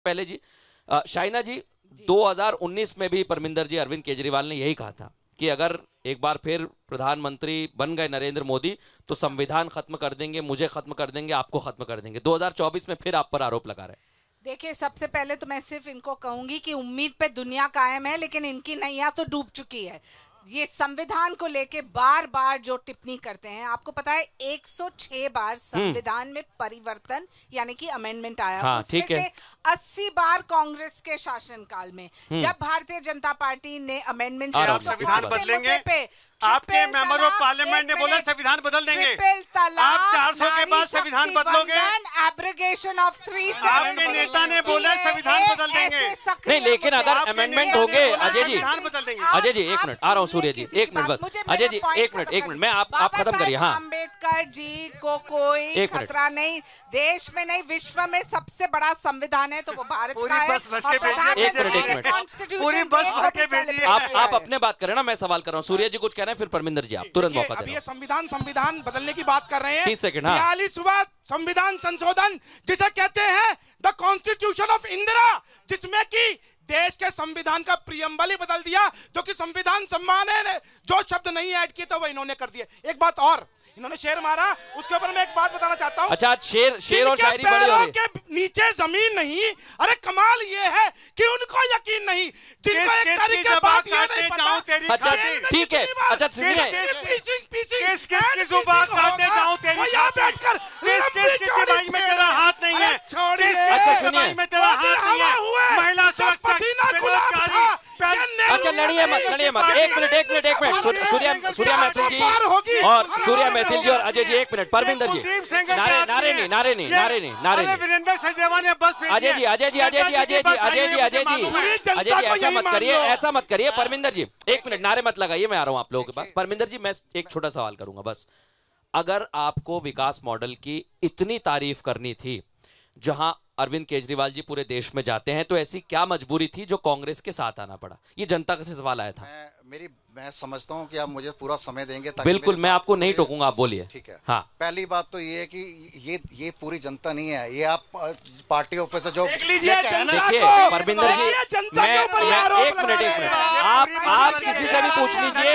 पहले जी शाइना जी 2019 में भी परमिंदर जी अरविंद केजरीवाल ने यही कहा था कि अगर एक बार फिर प्रधानमंत्री बन गए नरेंद्र मोदी तो संविधान खत्म कर देंगे, मुझे खत्म कर देंगे, आपको खत्म कर देंगे। 2024 में फिर आप पर आरोप लगा रहे हैं। देखिए, सबसे पहले तो मैं सिर्फ इनको कहूंगी कि उम्मीद पे दुनिया कायम है, लेकिन इनकी नैया तो डूब चुकी है। ये संविधान को लेके बार बार जो टिप्पणी करते हैं, आपको पता है 106 बार संविधान में परिवर्तन यानी कि अमेंडमेंट आया। हाँ, उसमें से 80 बार कांग्रेस के शासनकाल में, जब भारतीय जनता पार्टी ने अमेंडमेंट संविधान बदलेंगे। आपके मेंबर ऑफ पार्लियामेंट ने बोला संविधान बदल देंगे। आप 400 के बाद संविधान बदलोगे। एब्रोगेशन ऑफ 3 आपके नेता ने बोला संविधान बदल देंगे। नहीं, लेकिन अगर अमेंडमेंट होंगे, अजय जी, अजय जी एक मिनट आ रहा हूँ, सूर्य जी एक मिनट बस, अजय जी एक मिनट मैं आप खत्म करिए। हाँ, अम्बेडकर जी को कोई खतरा नहीं, देश में नहीं विश्व में सबसे बड़ा संविधान है तो वो भारत का है। एक मिनट पूरी बस भर के भेजिए। आप अपने बात करें ना, मैं सवाल कर रहा हूँ। सूर्य जी कुछ कह रहे हैं, फिर परमिंदर जी आप तुरंत मौका दें। अभी ये संविधान बदलने की बात कर रहे हैं। 30 सेकंड। हाँ, 42वां संविधान संशोधन जिसे कहते हैं द कॉन्स्टिट्यूशन ऑफ इंदिरा, जिसमें कि देश के संविधान का प्रियम्बल ही बदल दिया, जो कि संविधान सम्मान है, जो शब्द नहीं ऐड किए तो वो इन्होंने कर दिए। एक बात और, इन्होंने शेर मारा, उसके ऊपर मैं एक बात बताना चाहता हूँ। अच्छा, शेर और शायरी बड़ी हो रही है। नीचे जमीन नहीं, अरे कमाल ये है कि उनको यकीन नहीं, जिनको एक तरीके बात ये नहीं पता। अच्छा ठीक है, अच्छा सुनिए, यहाँ बैठकर में तेरा हाथ नहीं है, अच्छा सुनिए, महिला अच्छा लड़िए मत, एक मिनट सूर्या मैथिल जी और अजय जी एक मिनट। परमिंदर जी नारे नहीं वीरेंद्र सचदेवा ने बस अजय जी ऐसा मत करिए। परमिंदर जी एक मिनट, नारे मत लगाइए, मैं आ रहा हूं आप लोगों के पास। परमिंदर जी मैं एक छोटा सवाल करूंगा बस। अगर आपको विकास मॉडल की इतनी तारीफ करनी थी जहां अरविंद केजरीवाल जी पूरे देश में जाते हैं, तो ऐसी क्या मजबूरी थी जो कांग्रेस के साथ आना पड़ा? ये जनता का सवाल आया था। मैं समझता हूं कि आप मुझे पूरा समय देंगे ताकि बिल्कुल, मैं आपको नहीं टोकूंगा, आप बोलिए। ठीक है। हाँ, पहली बात तो ये है कि ये पूरी जनता नहीं है, ये आप पार्टी ऑफिस जो देखिए परमिंदर जी, मैं एक मिनट आप किसी से भी पूछ लीजिए।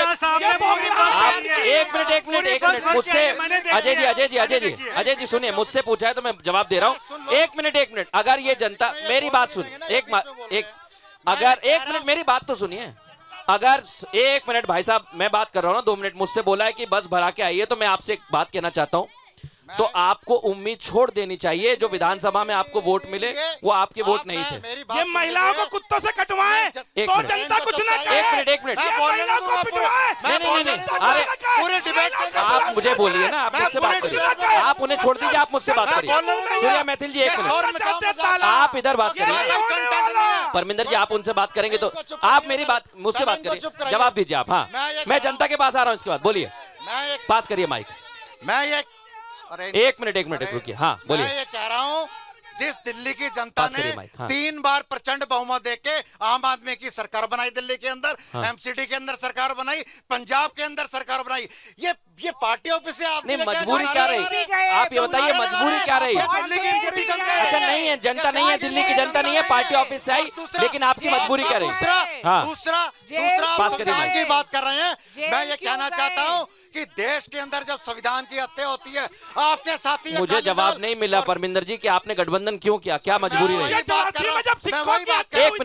आप एक मिनट मुझसे, अजय जी सुनिए, मुझसे पूछा है तो मैं जवाब दे रहा हूँ। एक मिनट अगर ये जनता, मेरी बात सुनिए, अगर एक मिनट मेरी बात तो सुनिए। अगर एक मिनट भाई साहब, मैं बात कर रहा हूँ ना, 2 मिनट। मुझसे बोला है कि बस भरा के आइए, तो मैं आपसे एक बात कहना चाहता हूँ। तो आपको उम्मीद छोड़ देनी चाहिए, जो विधानसभा में आपको वोट मिले वो आपके वोट नहीं थे। ये महिलाओं को कुत्तों से कटवाएं तो जनता कुछ ना कहे। एक मिनट नहीं, अरे पूरे डिबेट आप मुझे बोलिए ना, आप मुझसे बात करिए। आप उन्हें छोड़ दीजिए, आप मुझसे बात करिए। सूर्या मैथिल जी एक मिनट, आप इधर बात करिए। परमिंदर जी आप उनसे बात करेंगे तो आप मेरी बात, मुझसे बात करिए, जवाब दीजिए आप। हाँ, मैं जनता के पास आ रहा हूँ, इसके बाद बोलिए, पास करिए माइक। एक मिनट रुकिए। हाँ बोलिए। मैं ये कह रहा हूँ, जिस दिल्ली की जनता ने हाँ। 3 बार प्रचंड बहुमत देके आम आदमी की सरकार बनाई, दिल्ली के अंदर एमसीडी के अंदर सरकार बनाई, पंजाब के अंदर सरकार बनाई, ये पार्टी ऑफिस से आपने मजबूरी क्या रही? आप ये बताइए मजबूरी क्या रही? अच्छा नहीं है, जनता नहीं है, दिल्ली की जनता नहीं है, पार्टी ऑफिस से आई, लेकिन आपकी मजबूरी क्या रही? दूसरा संविधान की बात कर रहे हैं। मैं ये कहना चाहता हूँ कि देश के अंदर जब संविधान की हत्या होती है, आपके साथी, मुझे जवाब नहीं मिला परमिंदर जी कि आपने गठबंधन क्यों किया, क्या मजबूरी रही? एक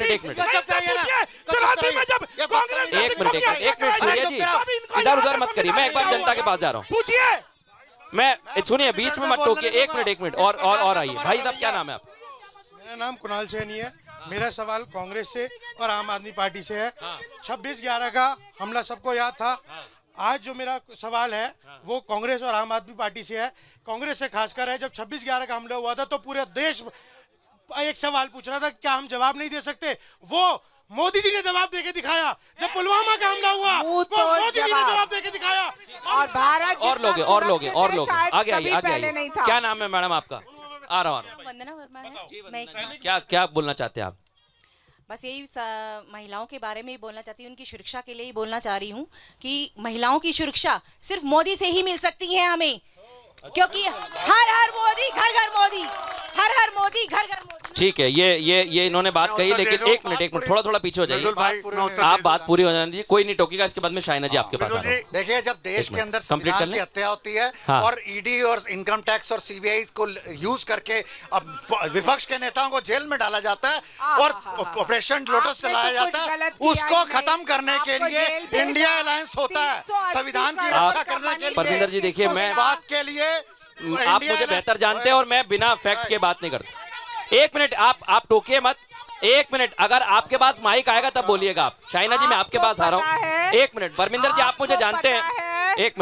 मिनट सूर्या जी इधर उधर मत करिए, मैं एक बार जनता के पास जा रहा हूँ। पूछिए। मैं सुनिए, बीच में मत टोकिए। एक मिनट और आइए। भाई साहब क्या नाम है आप? मेरा नाम कुणाल सैनी है। मेरा सवाल कांग्रेस से और आम आदमी पार्टी से है। 26/11 का हमला सबको याद था। आज जो मेरा सवाल है वो कांग्रेस और आम आदमी पार्टी से है। कांग्रेस से खासकर है, जब 26/11 का हमला हुआ था तो पूरे देश एक सवाल पूछ रहा था, क्या हम जवाब नहीं दे सकते? वो मोदी जी ने जवाब देके दिखाया। जब पुलवामा का हमला हुआ, मोदी जी ने जवाब देके दिखाया। और भारत और लोग आगे आइए। क्या नाम है मैडम आपका? आ रहा हूँ। वंदना वर्मा है। क्या बोलना चाहते हैं आप? बस यही महिलाओं के बारे में ही बोलना चाहती हूँ, उनकी सुरक्षा के लिए ही बोलना चाह रही हूँ कि महिलाओं की सुरक्षा सिर्फ मोदी से ही मिल सकती है हमें। क्योंकि हर हर मोदी घर घर मोदी, हर हर मोदी घर घर मोदी। ठीक है, ये इन्होंने बात कही, लेकिन एक मिनट थोड़ा पीछे हो जाइए आप, बात पूरी हो जाने दीजिए, कोई नहीं टोकेगा। इसके बाद में शाइना जी आपके पास आ रहा हूं। देखिए, जब देश के अंदर संविधान की हत्या होती है और ईडी और इनकम टैक्स और सीबीआई को यूज करके अब विपक्ष के नेताओं को जेल में डाला जाता है और ऑपरेशन लोटस चलाया जाता है, उसको खत्म करने के लिए इंडिया अलायंस होता है, संविधान की रक्षा करने के लिए। परमिंदर जी देखिए, मैं बात के लिए आप मुझे बेहतर जानते हैं और मैं बिना फैक्ट के बात नहीं करता। एक मिनट, आप टोकिए मत, एक मिनट, अगर आपके पास माइक आएगा तब बोलिएगा आप। शाइना जी मैं आपके पास आ रहा हूँ, एक मिनट। परमिंदर जी आप मुझे जानते हैं, एक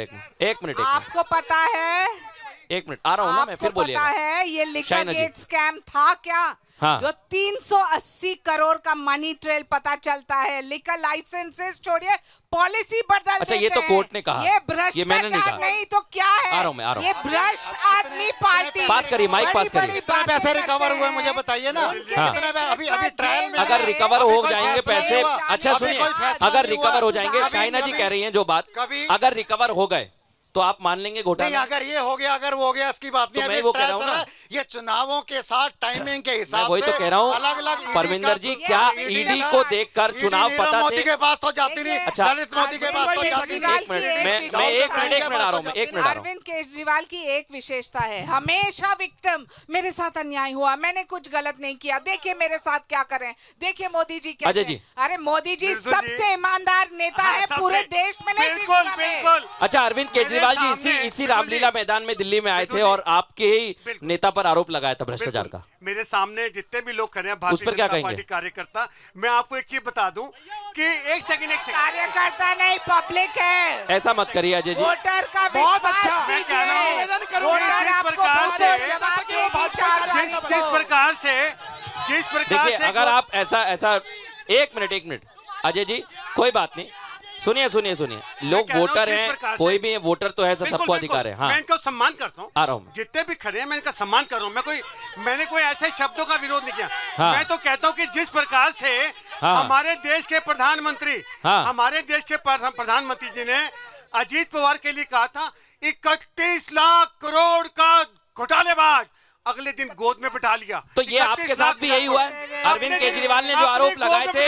मिनट आपको पता है, एक मिनट आ रहा हूँ ना मैं, फिर बोलिएगा। है ये लिकर गेट स्कैम था क्या? हाँ। जो 380 करोड़ का मनी ट्रेल पता चलता है, लिकर लाइसेंसेस छोड़िए, पॉलिसी बदल अच्छा, ये तो कोर्ट ने कहा, ये भ्रष्टाचार ये मैंने नहीं कहा। नहीं तो क्या है? आ रहा हूं। ये भ्रष्ट आदमी पार्टी। पास करिए, माइक पास करिए। कितना पैसे रिकवर हुए मुझे बताइए ना। अभी ट्रायल में अगर रिकवर हो जाएंगे पैसे, अच्छा सुनिए, अगर रिकवर हो जाएंगे, शाइना जी कह रही हैं जो बात, अगर रिकवर हो गए तो आप मान लेंगे घोटाला? नहीं, अगर ये हो गया, अगर वो हो गया, इसकी बात नहीं। तो मैं वो कह रहा हूँ ना, ये चुनावों के साथ टाइमिंग के हिसाब से वही तो कह रहा हूँ। अलग-अलग परमिंदर जी, क्या ईडी को देखकर चुनाव पता मोदी के पास तो जाती नहीं, अच्छा, ललित मोदी के पास तो जाती नहीं। एक मिनट, मैं एक मिनट आ रहा हूँ। अरविंद केजरीवाल की एक विशेषता है, हमेशा विक्टिम, मेरे साथ अन्याय हुआ, मैंने कुछ गलत नहीं किया, देखिए मेरे साथ क्या करें, देखिए मोदी जी क्या। अरे मोदी जी सबसे ईमानदार नेता है पूरे देश में, नहीं बिल्कुल। अच्छा, अरविंद केजरीवाल जी इसी रामलीला मैदान में दिल्ली में आए थे और आपके ही नेता पर आरोप लगाया था भ्रष्टाचार का। मेरे सामने जितने भी लोग खड़े हैं भारतीय जनता पार्टी कार्यकर्ता, मैं आपको एक चीज बता दूं कि एक सेकंड कार्यकर्ता नहीं, पब्लिक है। ऐसा मत करिए अजय जी। वोटर का बहुत अच्छा, मैं कह रहा हूं, जिस प्रकार से देखिए, अगर आप ऐसा एक मिनट अजय जी, कोई बात नहीं, सुनिए, लोग वोटर हैं, कोई भी वोटर तो है, सबको अधिकार है। हाँ, मैं इनको सम्मान करता हूँ, आ रहा हूँ। जितने भी खड़े हैं मैं इनका सम्मान कर रहा हूँ। मैंने कोई ऐसे शब्दों का विरोध नहीं किया। हाँ। मैं तो कहता हूँ कि जिस प्रकार से हमारे देश के प्रधानमंत्री जी ने अजीत पवार के लिए कहा था 31 लाख करोड़ का घोटालेबाज, अगले दिन गोद में बिठा लिया। तो ये आपके साथ भी यही हुआ है? अरविंद केजरीवाल ने जो आरोप लगाए थे,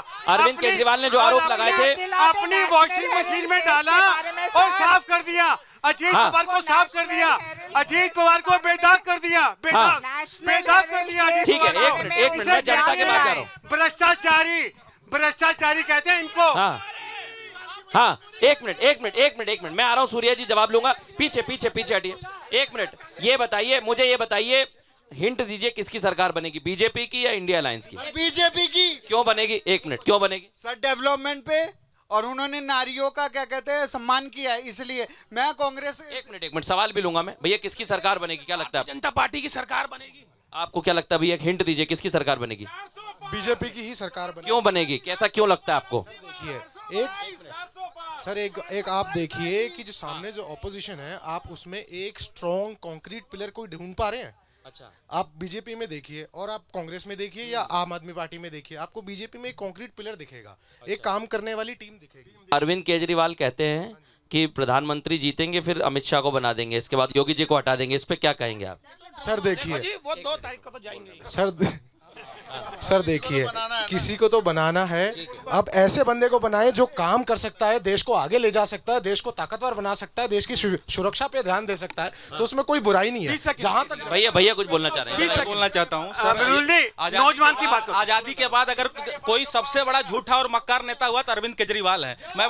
अपनी वॉशिंग मशीन में डाला और साफ कर दिया, अजीत पवार को साफ कर दिया, अजीत पवार को बेदाग कर दिया, बेदाग कर दिया। ठीक है, एक मिनट मैं जनता के पास जा रहा हूँ। भ्रष्टाचारी कहते हैं इनको। हाँ, एक मिनट मैं आ रहा हूँ। सूर्या जी जवाब लूंगा, पीछे हटिए। एक मिनट, मुझे ये बताइए, हिंट दीजिए, किसकी सरकार बनेगी, बीजेपी की या इंडिया अलायंस की? बीजेपी की। क्यों बनेगी? एक मिनट, क्यों बनेगी? सर, डेवलपमेंट पे और उन्होंने नारियों का क्या कहते हैं सम्मान किया है, इसलिए मैं कांग्रेस। एक मिनट सवाल भी लूंगा मैं। भैया, किसकी सरकार बनेगी, क्या लगता है? जनता पार्टी की सरकार बनेगी। आपको क्या लगता है भैया? हिंट दीजिए, किसकी सरकार बनेगी? बीजेपी की ही सरकार बनेगी। क्यों बनेगी, कैसा क्यों लगता है आपको? देखिए, एक आप देखिए कि जो सामने जो ऑपोजिशन है, आप उसमें एक स्ट्रॉन्ग कंक्रीट पिलर कोई ढूंढ पा रहे हैं? अच्छा, आप बीजेपी में देखिए और आप कांग्रेस में देखिए या आम आदमी पार्टी में देखिए, आपको बीजेपी में एक कंक्रीट पिलर दिखेगा, एक काम करने वाली टीम दिखेगी। अरविंद केजरीवाल कहते हैं कि प्रधानमंत्री जीतेंगे फिर अमित शाह को बना देंगे, इसके बाद योगी जी को हटा देंगे, इस पे क्या कहेंगे आप? सर देखिए, वो 2 तारीख को तो जाएंगे। सर देखिए, किसी को तो बनाना है, अब ऐसे बंदे को बनाए जो काम कर सकता है, देश को आगे ले जा सकता है, देश को ताकतवर बना सकता है, देश की सुरक्षा पे ध्यान दे सकता है, तो उसमें कोई बुराई नहीं है। जहां तक भैया कुछ बोलना चाह रहे हैं? बोलना चाहता हूँ सर, नौजवान की बात, आजादी के बाद अगर कोई सबसे बड़ा झूठा और मक्कार नेता हुआ तो अरविंद केजरीवाल है। मैं